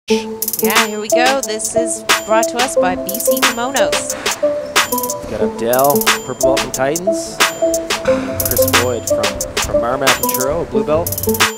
Yeah, here we go. This is brought to us by BC Kimonos. We've got Abdel, purple belt from Titans. Chris Boyd from Marmac and Churro, blue belt.